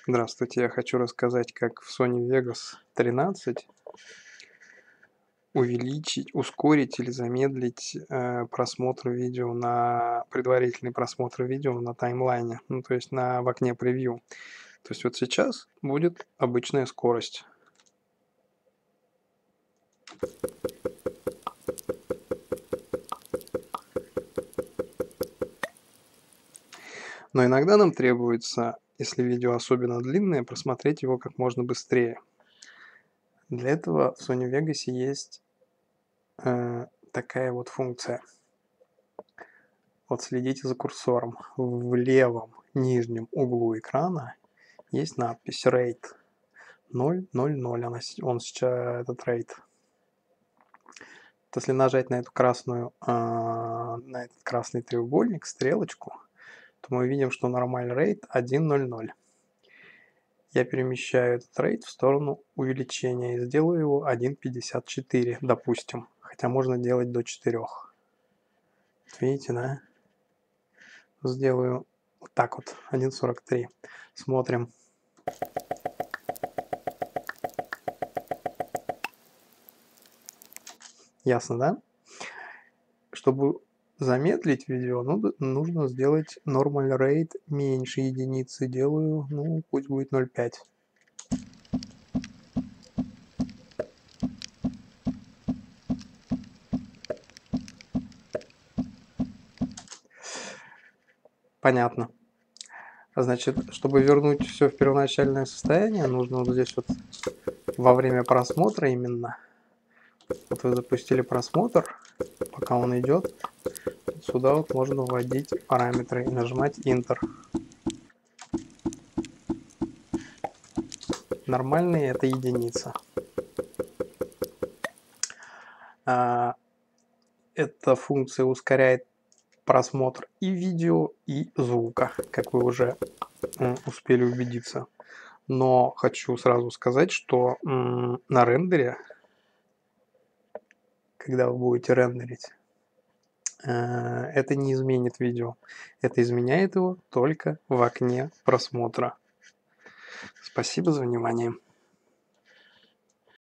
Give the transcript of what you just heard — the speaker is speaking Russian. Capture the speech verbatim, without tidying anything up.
Здравствуйте, я хочу рассказать, как в Sony Vegas тринадцать увеличить, ускорить или замедлить э, просмотр видео на предварительный просмотр видео на таймлайне, ну то есть на в окне превью. То есть вот сейчас будет обычная скорость. Но иногда нам требуется, если видео особенно длинное, просмотреть его как можно быстрее. Для этого в Sony Vegas есть э, такая вот функция. Вот следите за курсором. В левом нижнем углу экрана есть надпись Rate ноль ноль ноль. Она, он сейчас этот Rate. Если нажать на эту красную, э, на этот красный треугольник, стрелочку, то мы видим, что нормальный Rate один ноль ноль. Я перемещаю этот Rate в сторону увеличения и сделаю его один пятьдесят четыре, допустим. Хотя можно делать до четырёх. Видите, да? Сделаю вот так вот, один сорок три. Смотрим. Ясно, да? Чтобы замедлить видео, ну, нужно сделать normal rate меньше единицы. Делаю, ну, пусть будет ноль пять. Понятно. Значит, чтобы вернуть все в первоначальное состояние, нужно вот здесь вот во время просмотра именно. Вот вы запустили просмотр, пока он идет, сюда вот можно вводить параметры и нажимать Enter. Нормальный это единица. Эта функция ускоряет просмотр и видео, и звука, как вы уже успели убедиться. Но хочу сразу сказать, что на рендере, когда вы будете рендерить, это не изменит видео. Это изменяет его только в окне просмотра. Спасибо за внимание.